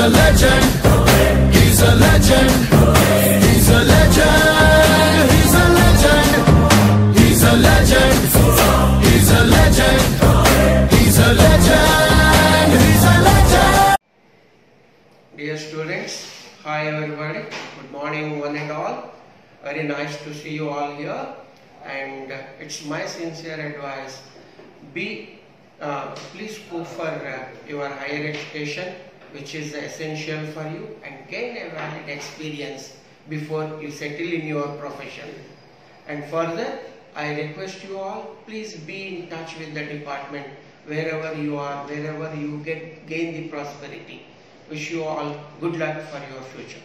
a legend. He's a legend. He's a legend. He's a legend. He's a legend. He's a legend. He's a legend. He's a legend. Dear students, hi everybody. Good morning, one and all. Very nice to see you all here. And it's my sincere advice. Please go for your higher education, which is essential for you, and gain a valid experience before you settle in your profession. And further, I request you all, please be in touch with the department wherever you are, wherever you gain the prosperity. Wish you all good luck for your future.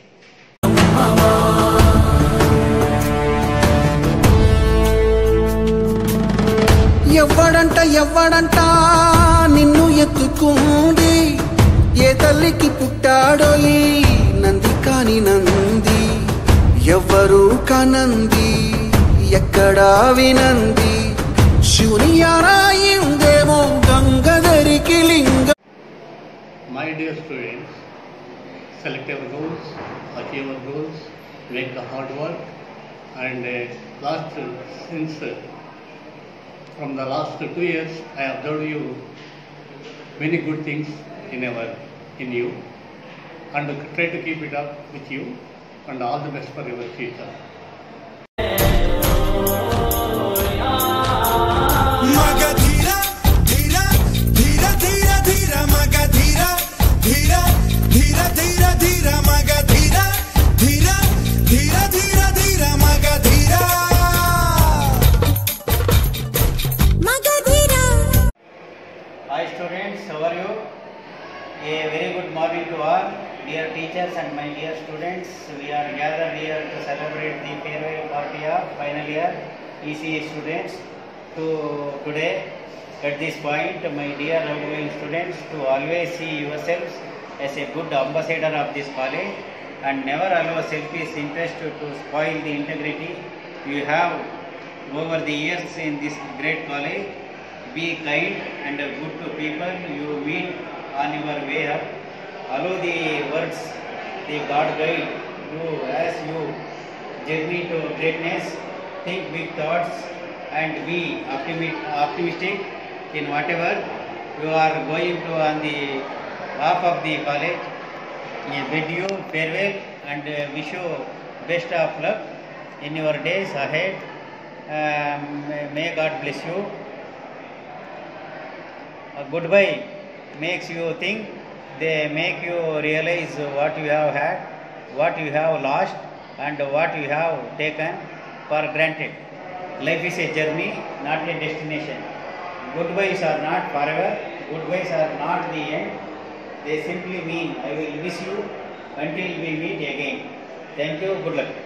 ఎవ్వడంట నిన్ను ఎత్తుకుంది ఏ తల్లికి పుట్టాడో ఈ నంది కాని నంది ఎవ్వరూ కానంది ఎక్కడా వినంది శివుని యారాయిందేమో గంగధరికి లింగ. My dear students, select your goals, achieve your goals, make the hard work, and from the last 2 years, I observed you many good things in you, and try to keep it up with you, and all the best for your future. Hi students, how are you? A very good morning to all, dear teachers and my dear students. We are gathered here to celebrate the farewell party of final year ECE students. Today, at this point, my dear outgoing students, to always see yourselves as a good ambassador of this college and never allow selfish interest to spoil the integrity you have over the years in this great college. Be kind and good to people you meet on your way up. Allow the words, the God guide you as you journey to greatness. Think big thoughts and be optimistic in whatever you are going to on the path of the college. I bid you farewell and wish you best of luck in your days ahead. May God bless you. Goodbye makes you think, they make you realize what you have had, what you have lost, and what you have taken for granted. Life is a journey, not a destination. Goodbyes are not forever, goodbyes are not the end. They simply mean I will miss you until we meet again. Thank you, good luck.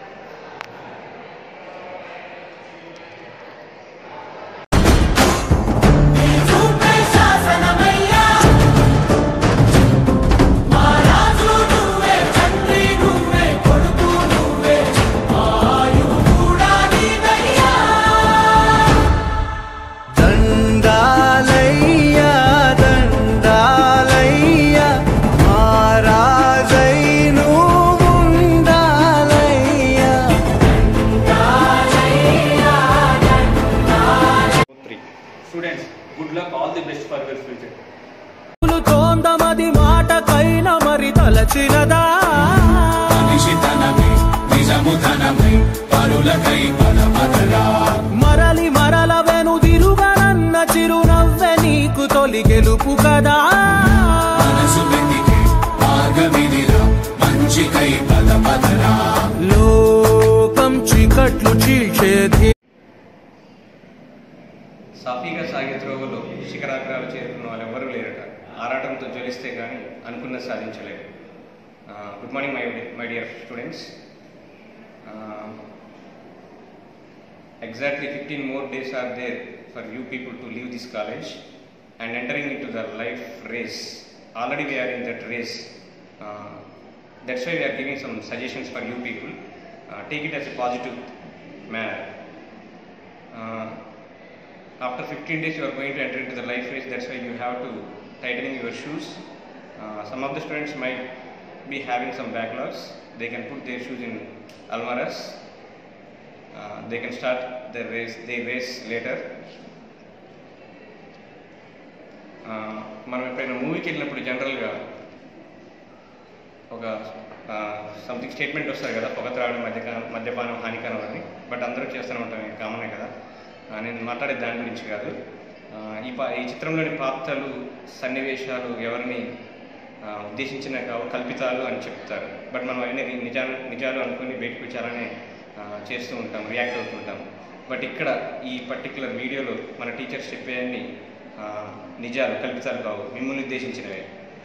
Students, good luck, all the best for your future. తోందమది మాటకైన మరి తలచినదా నిశితనమే నిజముతనమే పరులకై పదమదరా మరల వెనుదిరుగనన్న చిరునవ్వె నీకు తొలి గెలుపు కదా మనసు వెతికే మార్గమిదిరా మంచికై పదమదరా లోకం చీకట్లు చీల్చేది. సాఫీగా సాగే త్రోవలో శిఖరాగ్రాలు చేరుకున్న వాళ్ళు ఎవరూ లేరట. ఆరాటంతో జ్వలిస్తే కానీ అనుకున్నది సాధించలేరు. Good morning my dear students. Exactly 15 more days are there for you people to leave this college and entering into the life race. Already we are in that race. That's why we are giving some suggestions for you people. Take it as a positive manner. After 15 days you are going to enter into the life race. That's why you have to tighten your shoes Some of the students might be having some backlogs. They can put their shoes in almaras. They can start their race later. మనం ఎప్పుడైనా మూవీకి వెళ్ళినప్పుడు జనరల్గా ఒక something statement వస్తుంది కదా, పొగ త్రాగడం మద్యపానం హానికరం అని. బట్ అందరూ చేస్తూనే ఉంటాం, కామనే కదా. నేను మాట్లాడే దాని గురించి కాదు. ఈ చిత్రంలోని పాత్రలు, సన్నివేశాలు ఎవరిని ఉద్దేశించిన కల్పితాలు అని చెప్తారు. బట్ మనం అవన్నీ నిజాలు అనుకుని బయటకు వచ్చారనే చేస్తూ ఉంటాం, రియాక్ట్ అవుతుంటాం. బట్ ఇక్కడ ఈ పర్టిక్యులర్ వీడియోలో మన టీచర్స్ చెప్పేవన్నీ నిజాలు, కల్పితాలు కావు, మిమ్మల్ని ఉద్దేశించినవే.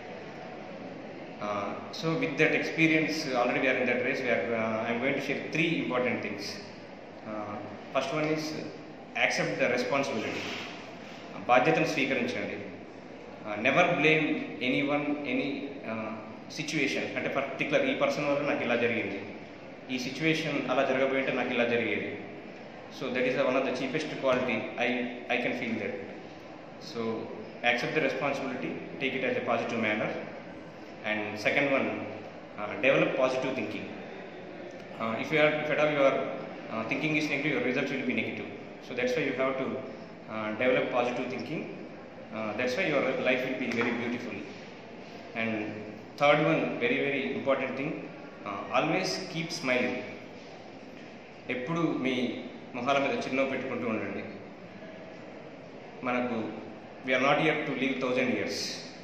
So with that experience, already we are in that race. I am going to share 3 important things. First one is accept the responsibility. బాధ్యతను స్వీకరించండి. Never blame anyone, any situation. అంటే పర్టికులర్ ఈ పర్సన్ వల్ల నాకు ఇలా జరిగింది, ఈ సిచ్యువేషన్ అలా జరగబోయింటే నాకు ఇలా జరిగేది. So that is one of the cheapest quality I can feel that. So accept the responsibility, take it as a positive manner. And second one, develop positive thinking. If at all your thinking is negative, your results will be negative. So that's why you have to develop positive thinking. That's why your life will be very beautiful. And third one, very very important thing, always keep smiling. ఎప్పుడు మీ మొహాల మీద చిరునవ్వు పెట్టుకుంటూ ఉండండి. మనకు we are not here to live 1000 years,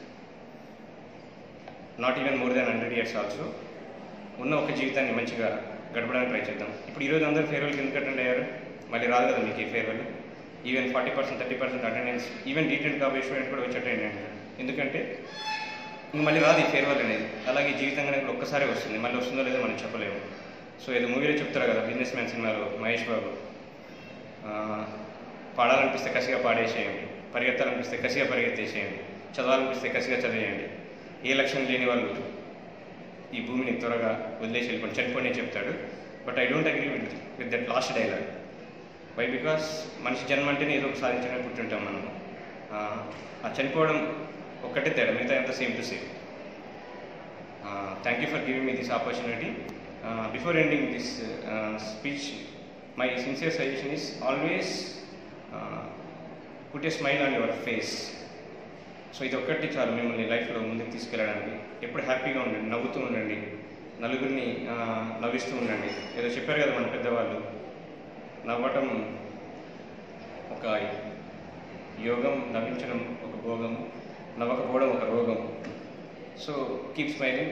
not even more than 100 years also. ఉన్న ఒక జీవితాన్ని మంచిగా గడపడానికి ట్రై చేద్దాం. ఇప్పుడు ఈరోజు అందరూ ఫేర్వెల్కి ఎందుకు అటెండ్ అయ్యారు? మళ్ళీ రాదు కదా మీకు ఈ farewell. Even 40%, 30% attendance, even detail కాబోయే స్టూడెంట్ కూడా వచ్చి అటెండ్ అయ్యారు. ఎందుకంటే ఇంక మళ్ళీ రాదు ఈ ఫేర్వెల్ అనేది. అలాగే జీవితంగా కూడా ఒక్కసారి వస్తుంది, మళ్ళీ వస్తుందో లేదో మనం చెప్పలేము. సో ఏదో మూవీలో చెప్తారు కదా, బిజినెస్ మ్యాన్ సినిమాలో మహేష్ బాబు, పాడాలనిపిస్తే కసిగా పాడేసేయండి, పరిగెత్తాలనిపిస్తే కసిగా పరిగెత్తేసేయండి, చదవాలనిపిస్తే కసిగా చదివేయండి. ఏ లక్ష్యం లేని వాళ్ళు ఈ భూమిని త్వరగా వదిలేసి వెళ్ళిపోయి చనిపోయి చెప్తాడు. But I don't agree with that last dialogue. Why? Because మనిషి జన్మ అంటేనే ఏదో ఒక సాధించడానికి పుట్టుంటాం మనం. ఆ చనిపోవడం ఒక్కటే తేడా, మిగతా అంతా same to same. Thank you for giving me this opportunity. Before ending this speech, my sincere suggestion is always put a smile on your face. So ఇది ఒక్కటి చాలు మిమ్మల్ని లైఫ్లో ముందుకు తీసుకెళ్ళడానికి. ఎప్పుడు హ్యాపీగా ఉండండి, నవ్వుతూ ఉండండి, నలుగురిని నవ్విస్తూ ఉండండి. ఏదో చెప్పారు కదా మన పెద్దవాళ్ళు, నవ్వటం ఒక యోగం, నవ్వించడం ఒక భోగం, నవ్వకపోవడం ఒక రోగం. So keep smiling.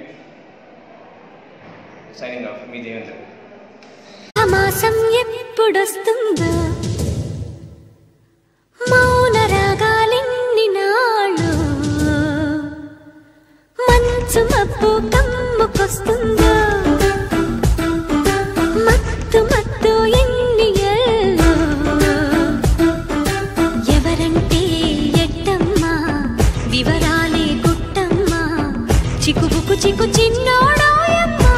Signing off, మీ దేవేంద్ర. మాసం ఎప్పుడొస్తుందో మౌన రాగాలెన్ని నాళ్ళు, మంచు మబ్బు కమ్ముకొస్తుందో మత్తు మత్తు ఎన్ని ఏళ్ళు, ఎవరంటే ఎట్టమ్మా వివరాలే గుట్టమ్మా, చిక్కుబుకు చిక్కు చిన్నోడాయమ్మా.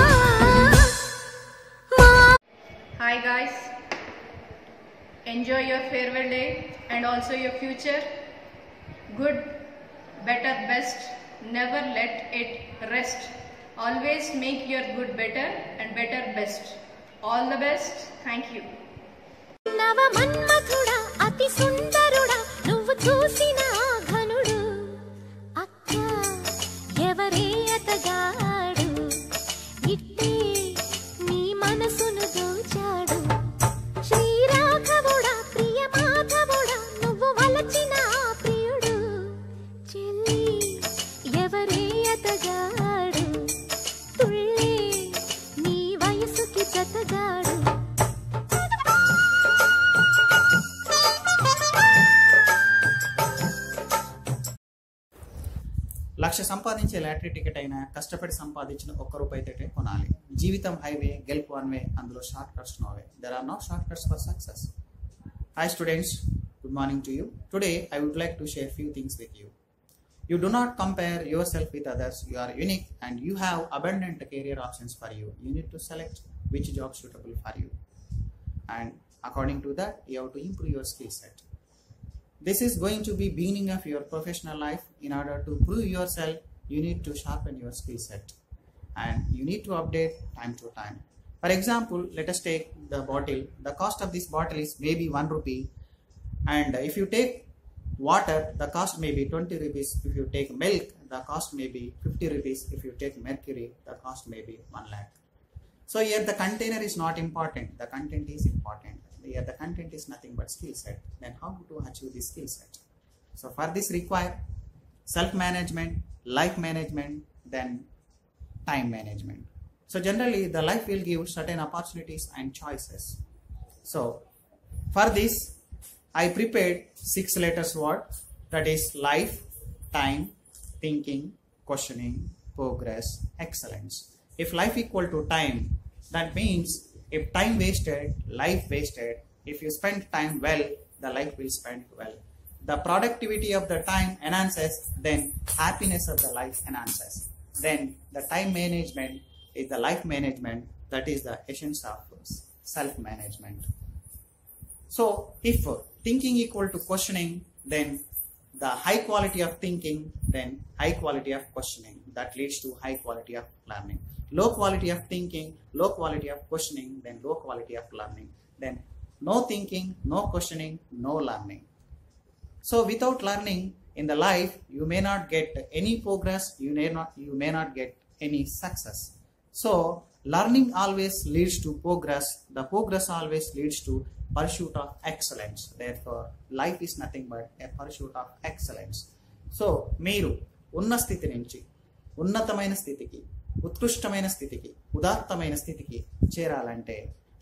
Hi guys, enjoy your farewell day and also your future. Good, better, best, never let it rest. Always make your good better and better best. All the best. Thank you. నవ మన్మథుడా అతి సుందరుడా నువ్వు చూసిన ఘనుడు, అక్క ఎవరే అతగాడు, ఇట్టే నీ మనసును దోచాడు. శ్రీరాఘవుడా ప్రియ మాధవుడా నువ్వు వలచిన ప్రియుడు, చెల్లి ఎవరే అతగాడు, తుళ్ళే నీ వయసుకి జతగాడు. లక్ష సంపాదించే లాటరీ టికెట్ అయినా కష్టపడి సంపాదించిన ₹1 తోటే కొనాలి. జీవితం హైవే, గెలుపు వన్ వే, అందులో short cuts no way. There are no short cuts for success. Hi students, good morning to you. Today I would like to share few things with you. You do not compare yourself with others. You are unique and you have abundant career options for you. You need to select which job suitable for you, and according to that you have to improve your skill set. This is going to be beginning of your professional life. In order to prove yourself, you need to sharpen your skill set and you need to update time to time. For example, let us take the bottle. The cost of this bottle is maybe 1 rupee, and if you take water, the cost may be 20 rupees. If you take milk, the cost may be 50 rupees. If you take mercury, the cost may be 1 lakh. So here the container is not important, the content is important. Here the content is nothing but skill set. Then how to achieve this skill set? So for this require self-management, life management, then time management. So generally the life will give certain opportunities and choices. So for this I prepared 6 letters word, that is life, time, thinking, questioning, progress, excellence. If life equal to time, that means if time wasted, life wasted. If you spend time well, the life will spend well. The productivity of the time enhances, then happiness of the life enhances. Then the time management is the life management, that is the essence of self-management. So if thinking equal to questioning, then the high quality of thinking, then high quality of questioning, that leads to high quality of learning. Low quality of thinking, low quality of questioning, then low quality of learning. Then no thinking, no questioning, no learning. So without learning in the life, you may not get any progress, you may not get any success. So learning always leads to progress, the progress always leads to pursuit of excellence. Therefore life is nothing but a pursuit of excellence. So మీరు ఉన్న స్థితి నుంచి ఉన్నతమైన స్థితికి, ఉత్కృష్టమైన స్థితికి, ఉదాత్తమైన స్థితికి చేరాలంటే,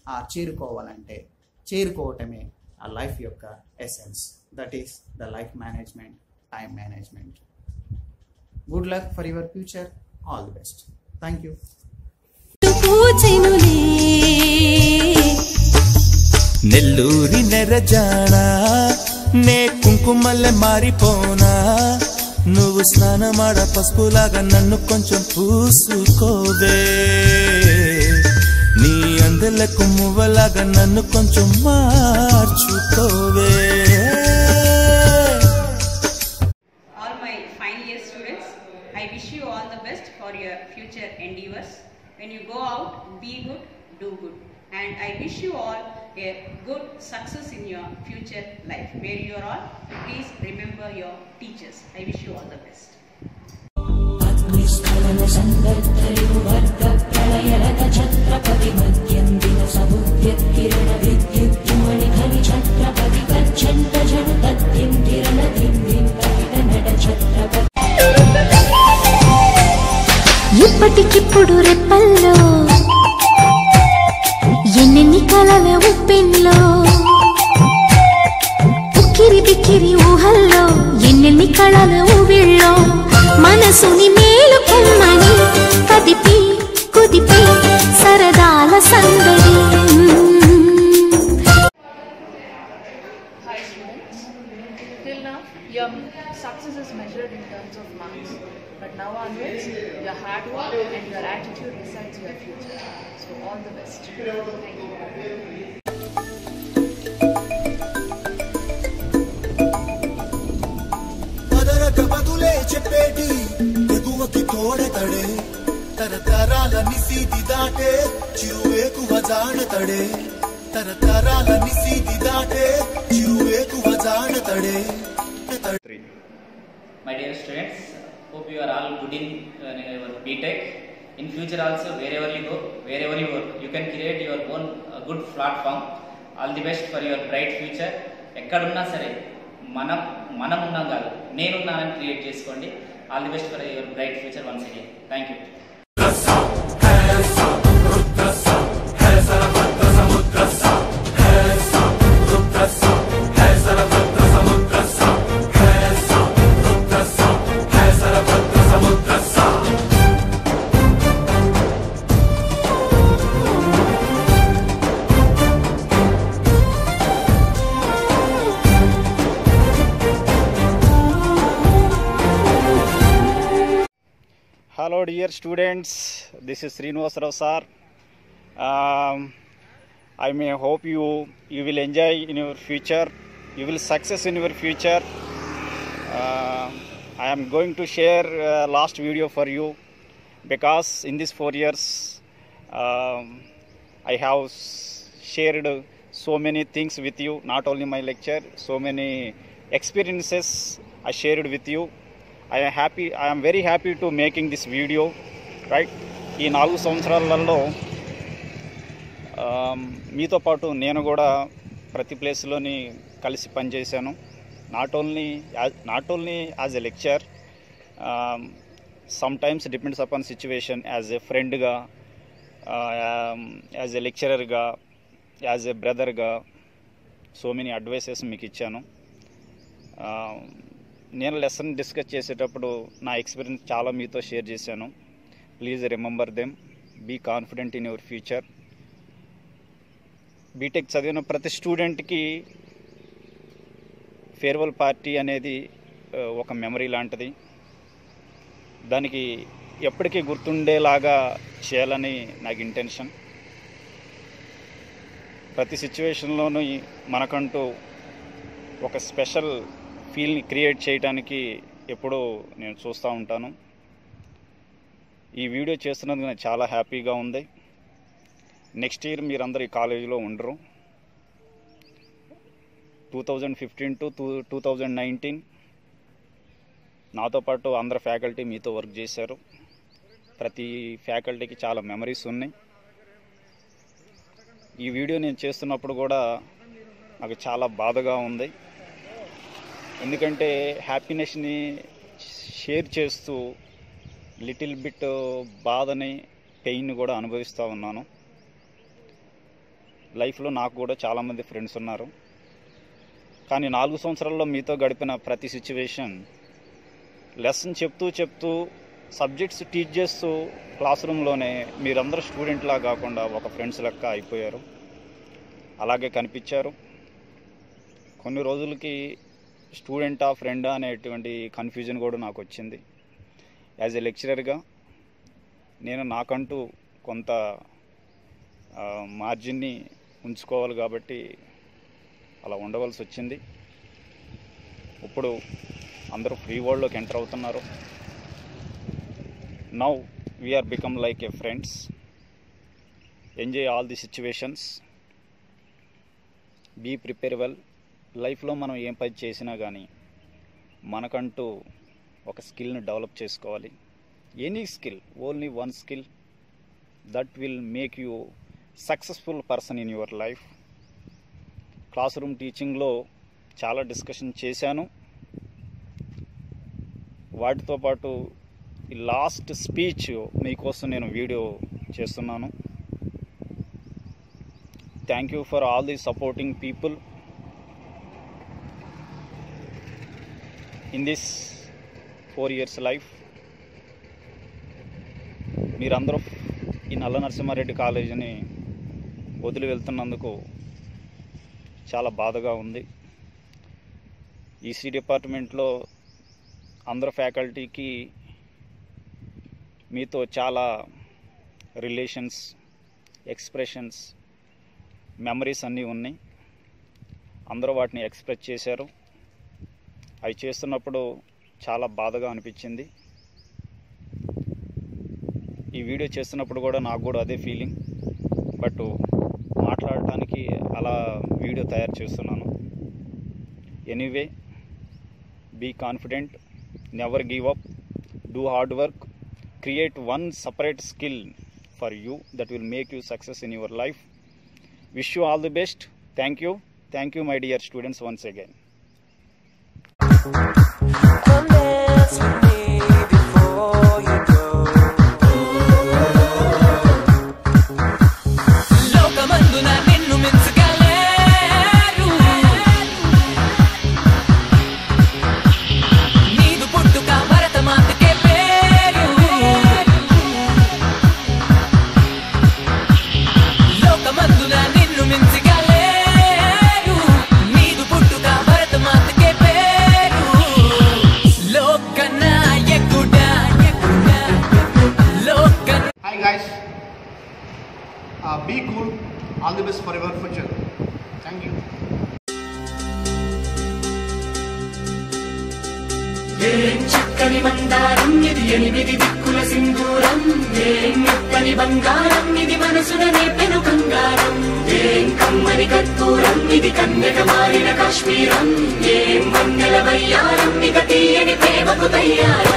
చేరుకోవటమే ఆ లైఫ్ యొక్క essence. That is the life management, time management. Good luck for your future. All the best. Thank you. నెల్లూరి నెరజానా నే కుంకుమల్లె మారిపోనా, నువ్వు స్నానమాడ పసుపులాగా నన్ను కొంచెం పూసుకోవే, నీ అందలకు మువ్వలాగా నన్ను కొంచెం మార్చుకోవే. All my final year students, I wish you all the best for your future endeavors. When you go out, be good, do good. And I wish you all a good success in your future life. Where you are all, please remember your teachers. I wish you all the best. ఇప్పటికిప్పుడు రెప్పల్లో ఎన్నెన్ని కలల ఉప్పెన్లో, ఉక్కిరి బిక్కిరి ఊహల్లో ఎన్నెన్ని కళల ఊవిళ్ళో, మనసుని మేలుకొమ్మని కదిపి కుదిపి సరదాల సందడి. Hi students, till now your success is measured in terms of marks, but now onwards your hard work and your attitude decides your future. So all the best. Thank you. బదులే చెప్పేటి ఎగువకి తోడెతడే, తరతరాల నిసీది దాటే చిరువేకువ జాడతడే, తరతరాల నిసీది దాటే చిరువేకువ జాడతడే. My dear students, hope you are all good in your BTech. In future also, wherever you go, wherever you work, you can create your own good platform. All the best for your bright future. ఎక్కడున్నా సరే మనం ఉన్నాం కాదు, నేనున్నానని create చేసుకోండి. All the best for your bright future once again. Thank you. Hello dear students, this is Srinivas Rao sir. I may hope you will enjoy in your future, you will success in your future. I am going to share last video for you, because in these 4 years I have shared so many things with you, not only my lecture, so many experiences I shared with you. I am very happy to making this video, right? ఈ 4 సంవత్సరాలలో మీతో పాటు నేను కూడా ప్రతి ప్లేస్లోని కలిసి పనిచేశాను. Not only as a lecture, some times depends upon situation, as a ఫ్రెండ్గా, యాజ్ ఎ లెక్చరర్గా, యాజ్ ఎ బ్రదర్గా సో మెనీ అడ్వైసెస్ మీకు ఇచ్చాను. నేను లెసన్ డిస్కస్ చేసేటప్పుడు నా ఎక్స్పీరియన్స్ చాలా మీతో షేర్ చేశాను. Please remember them, be confident in your future. BTech చదివిన ప్రతి స్టూడెంట్కి ఫేర్వెల్ పార్టీ అనేది ఒక మెమరీ లాంటిది. దానికి ఎప్పటికీ గుర్తుండేలాగా చేయాలని నాకు ఇంటెన్షన్. ప్రతి సిచ్యువేషన్లోనూ మనకంటూ ఒక స్పెషల్ ఫీల్ని క్రియేట్ చేయడానికి ఎప్పుడూ నేను చూస్తూ ఉంటాను. ఈ వీడియో చేస్తున్నందుకు నాకు చాలా హ్యాపీగా ఉంది. నెక్స్ట్ ఇయర్ మీరందరూ ఈ కాలేజీలో ఉండరు. 2015 to 2019 నాతో పాటు అందరు ఫ్యాకల్టీ మీతో వర్క్ చేశారు. ప్రతి ఫ్యాకల్టీకి చాలా మెమరీస్ ఉన్నాయి. ఈ వీడియో నేను చేస్తున్నప్పుడు కూడా నాకు చాలా బాధగా ఉంది. ఎందుకంటే హ్యాపీనెస్ని షేర్ చేస్తూ లిటిల్ బిట్ బాధని, పెయిన్ కూడా అనుభవిస్తూ ఉన్నాను. లైఫ్లో నాకు కూడా చాలామంది ఫ్రెండ్స్ ఉన్నారు. కానీ 4 సంవత్సరాల్లో మీతో గడిపిన ప్రతి సిచ్యువేషన్, లెసన్ చెప్తూ సబ్జెక్ట్స్ టీచ్ చేస్తూ క్లాస్ రూమ్లోనే మీరందరూ స్టూడెంట్లా కాకుండా ఒక ఫ్రెండ్స్ లెక్క అయిపోయారు. అలాగే కనిపించారు. కొన్ని రోజులకి స్టూడెంటా ఫ్రెండా అనేటువంటి కన్ఫ్యూజన్ కూడా నాకు వచ్చింది. యాజ్ ఎ లెక్చరర్గా నేను నాకంటూ కొంత మార్జిన్ని ఉంచుకోవాలి కాబట్టి అలా ఉండవలసి వచ్చింది. ఇప్పుడు అందరూ ఫ్రీ వరల్డ్లోకి ఎంటర్ అవుతున్నారు. Now we are become like a friends. Enjoy all the situations, be prepare well. లైఫ్లో మనం ఏం పని చేసినా కానీ మనకంటూ ఒక స్కిల్ని డెవలప్ చేసుకోవాలి. Any skill, only one skill that will make you successful person in your life. Class room టీచింగ్లో చాలా డిస్కషన్ చేశాను. వాటితో పాటు ఈ లాస్ట్ స్పీచ్ మీకోసం నేను వీడియో చేస్తున్నాను. Thank you for all the supporting people in this 4 years లైఫ్. మీరందరూ ఈ నల్ల నరసింహారెడ్డి కాలేజీని వదిలి వెళ్తున్నందుకు చాలా బాధగా ఉంది. ఈసీ డిపార్ట్మెంట్లో అందరు ఫ్యాకల్టీకి మీతో చాలా రిలేషన్స్, ఎక్స్ప్రెషన్స్, మెమరీస్ అన్నీ ఉన్నాయి. అందరూ వాటిని ఎక్స్ప్రెస్ చేశారు. అవి చేస్తున్నప్పుడు చాలా బాధగా అనిపించింది. ఈ వీడియో చేస్తున్నప్పుడు కూడా నాకు కూడా అదే ఫీలింగ్. బట్ మాట్లాడటానికి అలా వీడియో తయారు చేస్తున్నాను. Anyway, be confident, never give up, do hard work, create one separate skill for you that will make you success in your life. Wish you all the best. Thank you my dear students once again. Come dance with me before you go. లోకమందున నిన్ను మించగలేరు. నీదు పుట్టుక భరతమాతకే పేరు. లోకమందున నిన్ను మించగలేరు. నీదు పుట్టుక భరతమాతకే పేరు. Hi guys, be cool, all the best for your future. Thank you. చక్కని మందారం ఇది ఎనిమిది దిక్కుల సింధూరం ఏం మెత్తని బంగారం ఇది మనసున నేర్పెను బంగారం ఏం కమ్మని కర్పూరం ఇది కన్యక మారిన కాశ్మీరం ఏం మంగళ వయ్యారం ఇక తీయని ప్రేమకు తయ్యారం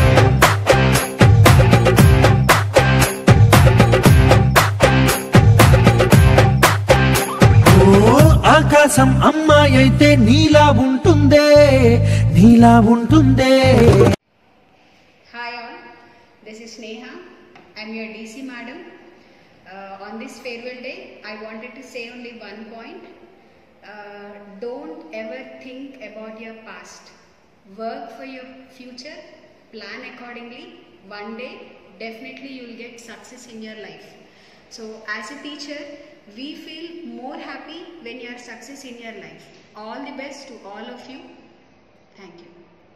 ఆకాశం అమ్మాయి అయితే నీలా ఉంటుందే నీలా ఉంటుందే. Hi all, this is Sneha. I'm your DC madam. On this farewell day, I wanted to say only one point. Don't ever think about your past. Work for your future, plan accordingly. One day, definitely you will get success in your life. So as a teacher, we feel more happy when you are success in your life. All the best to all of you. Thank you.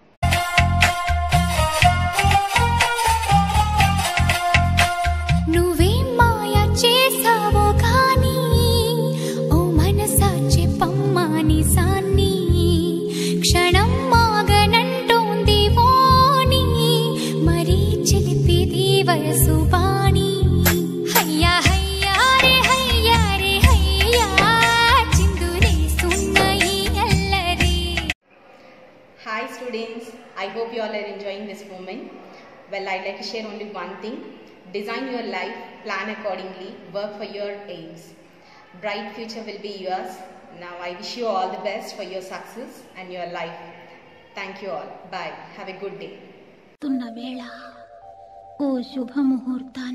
నువ్వేం మాయ చేసావో కానీ ఓ మనసా చెప్పమ్మాని సాన్ని క్షణం మాగనంటోంది వాణి మరీ చిలిపిది వయసు బాణి హయ్యా హయ్యా రే హయ్యా రే హయ్యా చిందులే సున్నయి అల్లరి. Hi students, I hope you all are enjoying this moment. Well, I'd like to share only one thing. Design your life, plan accordingly, work for your aims. Bright future will be yours. Now I wish you all the best for your success and your life. Thank you all. Bye. Have a good day. తున్న వేళ ఓ శుభముహూర్తాన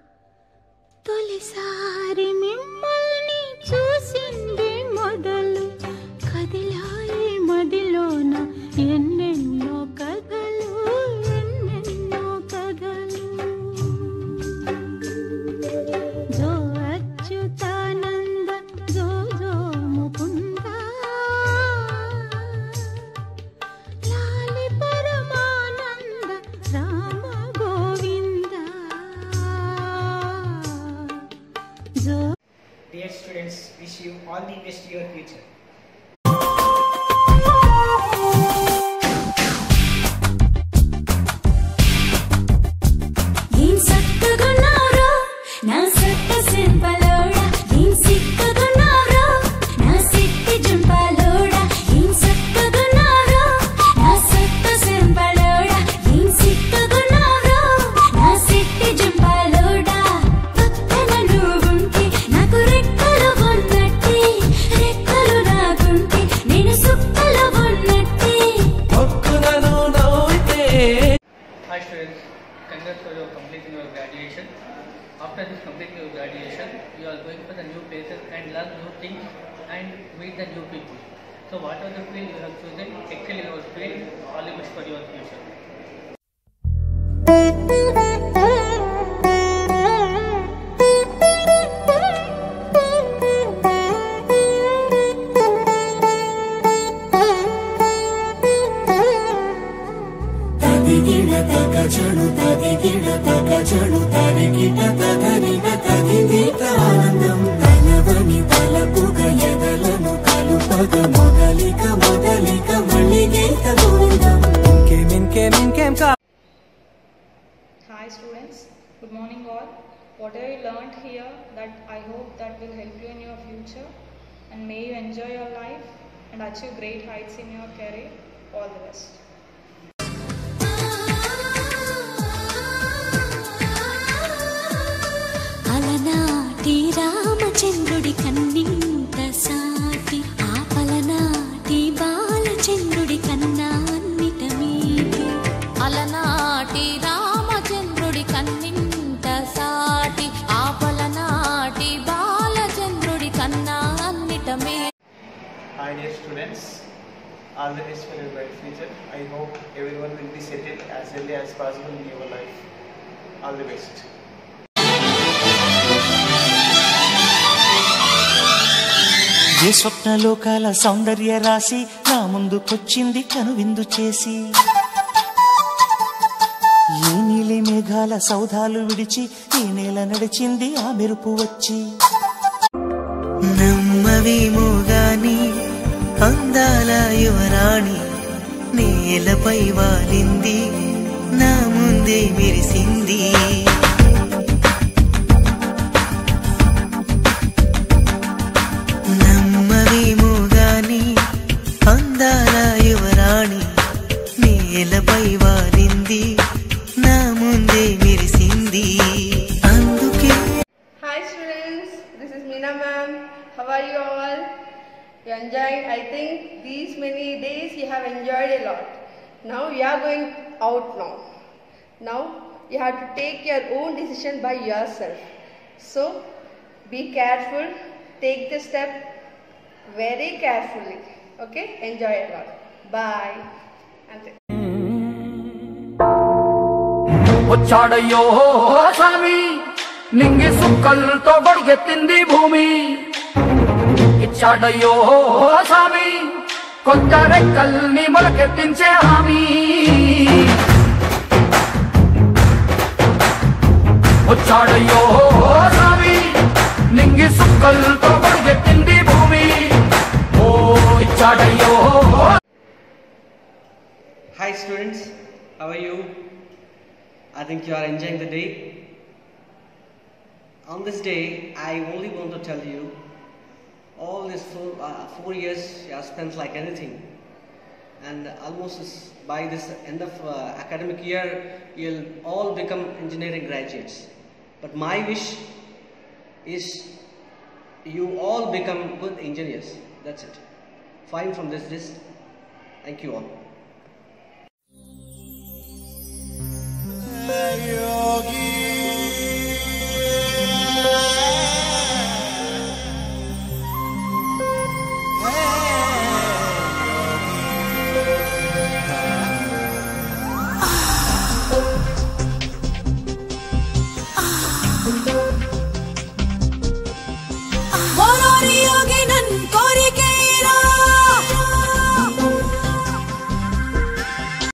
తొలిసారి మిమ్మల్ని చూసింది మొదలు కదిలాయి మదిలోన ఎన్నెన్నో కథలు ఎన్నెన్నో కథలు. జో అచ్యుతానంద జో జో ముకుంద లాలి పరమానంద రామ గోవింద జో. Dear students, wish you all the best to your future. ఏం సక్కగున్నారో నా సక్క సింపలోడా ఏం సిక్కగున్నారో నా సిక్కి జుంపలోడా ఏం సక్కగున్నారో నా సక్క సింపలోడా ఏం సిక్కగున్నారో నా సిక్కి జుంపలోడా పక్కన నువ్వుంటే నాకు రెక్కలు ఉన్నట్టే రెక్కలు నాకుంటే నేను సుక్కలు ఉన్నట్టే ఒక్కనను నవ్వుతే. Hi students, congrats for your completing your graduation. After this completing your graduation, you are going for the new places and learn new things and meet the new people. So whatever the field you have chosen, excel in your field, all the best for your future. తదిగిడ తగజడు తదిగిడ తగజడు తరిగిట తగరిన తదిగిట ఆనందం తలవని తలపుగ ఎదలను కలుపగ మొదలిక మొదలిక మళ్ళీ గీత గోవిందం. Hi students, good morning all. Whatever you learned here, that I hope that will help you in your future, and may you enjoy your life and achieve great heights in your career. All the best. అలనాటి రామచంద్రుడి కన్నింత సాటి ఆపలనాటి బాలచంద్రుడి కన్నా అన్నిట మీది. అలనాటి రామచంద్రుడి కన్నింత సాటి ఆపలనాటి బాలచంద్రుడి కన్నా అన్నిట మీది. Hi dear students, all the best for your bright future. I hope everyone will be settled as early as possible in your life. All the best. ఏ స్వప్నలోకాల సౌందర్య రాశి నా ముందుకొచ్చింది కనువిందు చేసి, ఏ నీలి మేఘాల సౌధాలు విడిచి ఈ నేల నడిచింది ఆ మెరుపు వచ్చి. నమ్మవేమో గాని అందాల యువరాణి నీ నేలపై వాలింది నా ముందే మెరిసింది నమ్మవేమో గాని అందాల యువరాణి నేలపై వాలింది నా ముందే మెరిసింది అందుకే. Hi students, this is Meena ma'am. How are you all? You enjoyed? I think these many days you have enjoyed a lot. Now you are going out now. Now you have to take your own decision by yourself. So be careful, take the step very carefully. Okay? Enjoy a lot. Bye. Ante. వచ్చాడయ్యో స్వామి నింగి సుక్కలతో బడిగెత్తింది భూమి ఇచ్చాడయ్యో స్వామి కొత్త రెక్కల్ని మొలకెత్తించే హామీ వచ్చాడయ్యో స్వామి నింగి సుక్కలతో బడిగెత్తింది భూమి ఓ ఇచ్చాడయ్యో. Hi students, how are you? I think you are enjoying the day. On this day, I only want to tell you, all these 4 years you have spent like anything, and almost by this end of academic year, you'll all become engineering graduates. But my wish is you all become good engineers. That's it. Fine from this list. Thank you all.